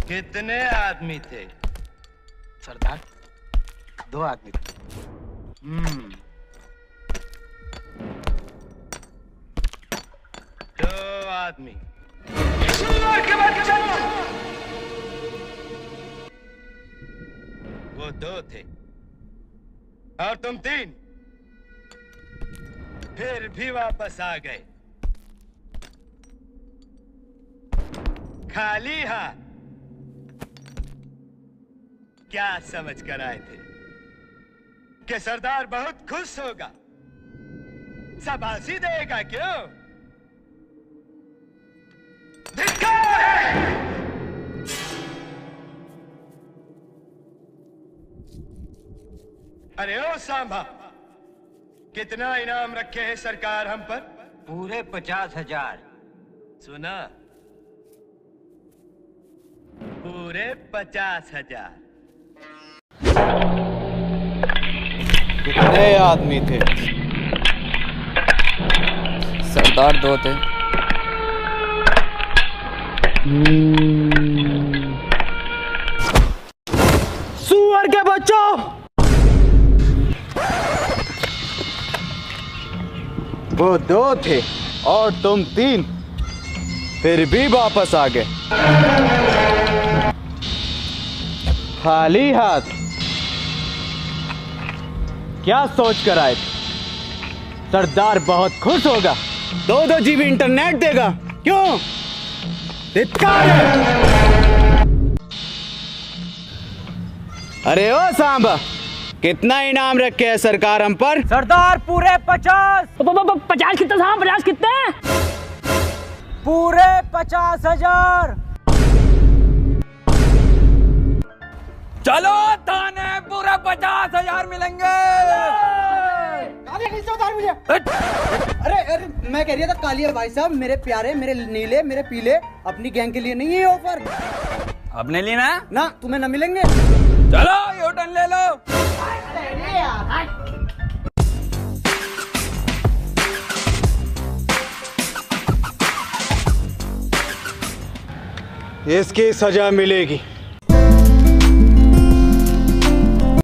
कितने आदमी थे? सरदार 2 आदमी थे। 2 आदमी। वो 2 थे और तुम 3, फिर भी वापस आ गए खाली हाथ। क्या समझ कर आए थे कि सरदार बहुत खुश होगा, शाबाशी देगा? क्यों? धिक्कार है। अरे ओ सांभा, कितना इनाम रखे हैं सरकार हम पर? पूरे 50,000। सुना? पूरे 50,000। कितने आदमी थे? सरदार 2 थे। सुअर के बच्चों, वो 2 थे और तुम 3, फिर भी वापस आ गए खाली हाथ। क्या सोच कर आए थे? सरदार बहुत खुश होगा, 2 GB इंटरनेट देगा। क्यों? धिक्कार है। अरे ओ सांबा, कितना इनाम रखे है सरकार हम पर? सरदार पूरे 50। 50 कितने साहब? 50 कितने? पूरे 50,000। चलो थाने, पूरे 50,000 मिलेंगे। अरे मैं कह रही था कालिया भाई साहब, मेरे प्यारे, मेरे नीले, मेरे पीले, अपनी गैंग के लिए नहीं है ऑफर। अपने लिए ना तुम्हें ना मिलेंगे। चलो यूटर्न ले लो। इसकी सजा मिलेगी।